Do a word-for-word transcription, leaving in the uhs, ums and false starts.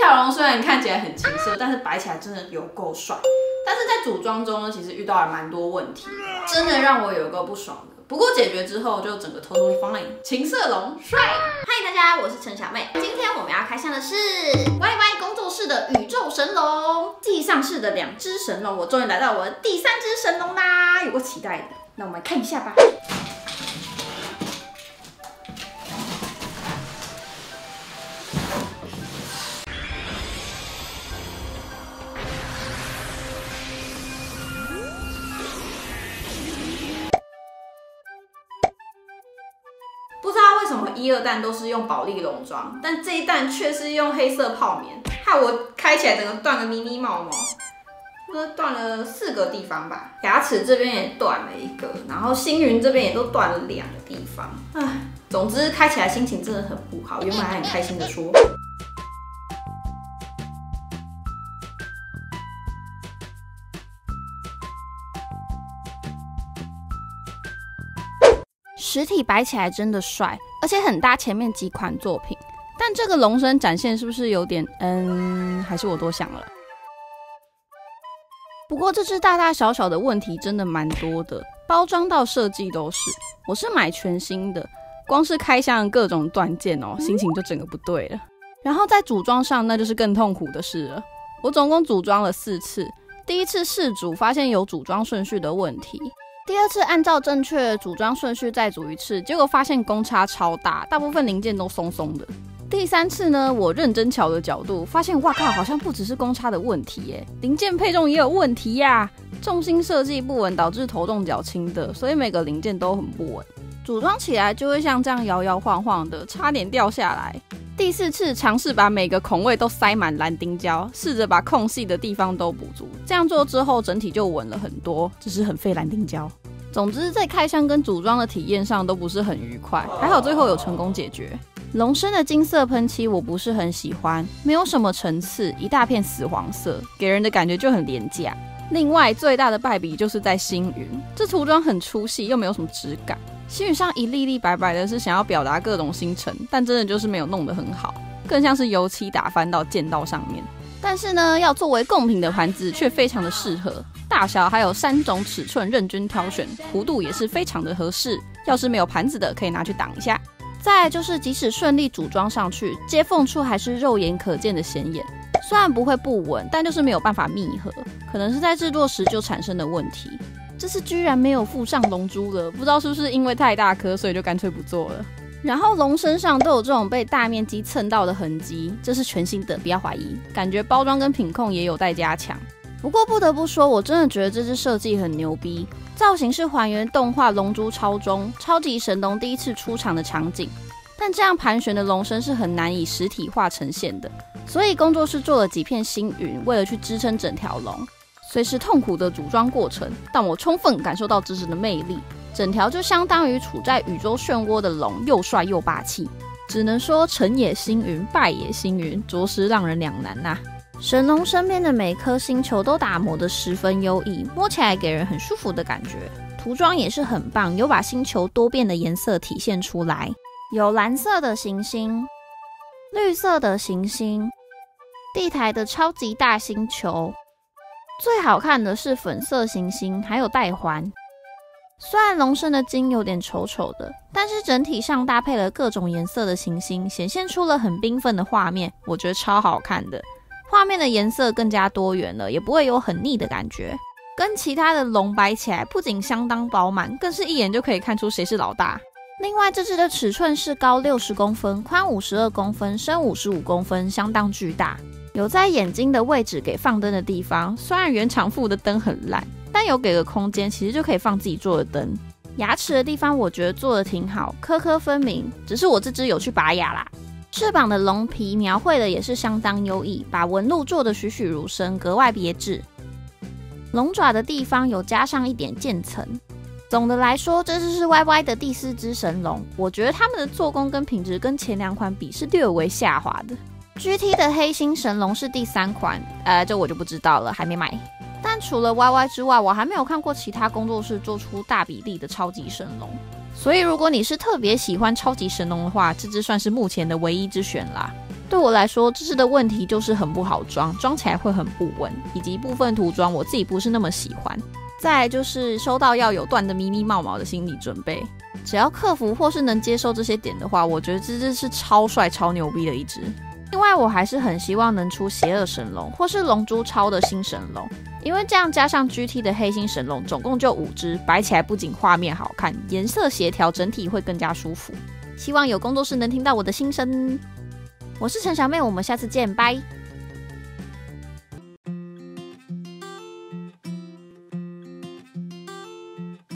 条龙虽然看起来很情色，但是摆起来真的有够帅。但是在组装中呢，其实遇到了蛮多问题，真的让我有够不爽的。不过解决之后，就整个 totally fine， 情色龙帅。 嗨，大家，我是陈小妹。今天我们要开箱的是 Y Y 工作室的宇宙神龙。继上市的两只神龙，我终于来到我的第三只神龙啦，有够期待的。那我们来看一下吧。 不知道为什么一二弹都是用保利龙装，但这一弹却是用黑色泡棉，害我开起来整个断个咪咪毛毛，这断了四个地方吧。牙齿这边也断了一个，然后星云这边也都断了两个地方。唉，总之开起来心情真的很不好，原本还很开心的说。 实体摆起来真的帅，而且很搭前面几款作品。但这个龙身展现是不是有点……嗯，还是我多想了。不过这只大大小小的问题真的蛮多的，包装到设计都是。我是买全新的，光是开箱各种断件哦，心情就整个不对了。然后在组装上，那就是更痛苦的事了。我总共组装了四次，第一次试组发现有组装顺序的问题。第二次按照正确的组装顺序再组一次，结果发现公差超大，大部分零件都松松的。第三次呢，我认真瞧的角度，发现哇靠，好像不只是公差的问题耶，零件配重也有问题呀、啊。重心设计不稳，导致头重脚轻的，所以每个零件都很不稳，组装起来就会像这样摇摇晃晃的，差点掉下来。第四次尝试把每个孔位都塞满蓝丁胶，试着把空隙的地方都补足，这样做之后整体就稳了很多，只是很费蓝丁胶。总之在开箱跟组装的体验上都不是很愉快，还好最后有成功解决。龙身的金色喷漆我不是很喜欢，没有什么层次，一大片死黄色，给人的感觉就很廉价。另外最大的败笔就是在星云，这涂装很粗细又没有什么质感，星云上一粒粒白白的是想要表达各种星辰，但真的就是没有弄得很好，更像是油漆打翻到剑道上面。但是呢，要作为贡品的盘子却非常的适合，大小还有三种尺寸任君挑选，弧度也是非常的合适，要是没有盘子的可以拿去挡一下。再来就是即使顺利组装上去，接缝处还是肉眼可见的显眼，虽然不会不稳，但就是没有办法密合，可能是在制作时就产生的问题。这次居然没有附上龙珠了，不知道是不是因为太大颗，所以就干脆不做了。然后龙身上都有这种被大面积蹭到的痕迹，这是全新的，不要怀疑，感觉包装跟品控也有待加强。不过不得不说，我真的觉得这支设计很牛逼，造型是还原动画《龙珠超中》超级神龙第一次出场的场景，但这样盘旋的龙身是很难以实体化呈现的，所以工作室做了几片星云，为了去支撑整条龙。虽是痛苦的组装过程，但我充分感受到这支的魅力，整条就相当于处在宇宙漩涡的龙，又帅又霸气。只能说成也星云，败也星云，着实让人两难呐、啊。神龙身边的每颗星球都打磨得十分优异，摸起来给人很舒服的感觉。涂装也是很棒，有把星球多变的颜色体现出来，有蓝色的行星、绿色的行星、地台的超级大星球，最好看的是粉色行星，还有带环。虽然龙身的筋有点丑丑的，但是整体上搭配了各种颜色的行星，显现出了很缤纷的画面，我觉得超好看的。画面的颜色更加多元了，也不会有很腻的感觉。跟其他的龙摆起来，不仅相当饱满，更是一眼就可以看出谁是老大。另外，这只的尺寸是高六十公分，宽五十二公分，深五十五公分，相当巨大。有在眼睛的位置给放灯的地方，虽然原厂附的灯很烂，但有给个空间，其实就可以放自己做的灯。牙齿的地方我觉得做的挺好，颗颗分明，只是我这只有去拔牙啦。翅膀的龙皮描绘的也是相当优异，把纹路做得栩栩如生，格外别致。龙爪的地方有加上一点渐层。总的来说，这只是 Y Y 的第四只神龙，我觉得他们的做工跟品质跟前两款比是略微下滑的。G T 的黑星神龙是第三款，呃，这我就不知道了，还没买。但除了 Y Y 之外，我还没有看过其他工作室做出大比例的超级神龙。所以如果你是特别喜欢超级神龙的话，这只算是目前的唯一之选啦。 对我来说，这支的问题就是很不好装，装起来会很不稳，以及部分涂装我自己不是那么喜欢。再来就是收到要有断的咪咪毛毛的心理准备，只要克服或是能接受这些点的话，我觉得这支是超帅超牛逼的一支。另外我还是很希望能出邪恶神龙或是龙珠超的新神龙，因为这样加上 G T 的黑心神龙总共就五只，摆起来不仅画面好看，颜色协调，整体会更加舒服。希望有工作室能听到我的心声。我是陈小妹，我们下次见，拜。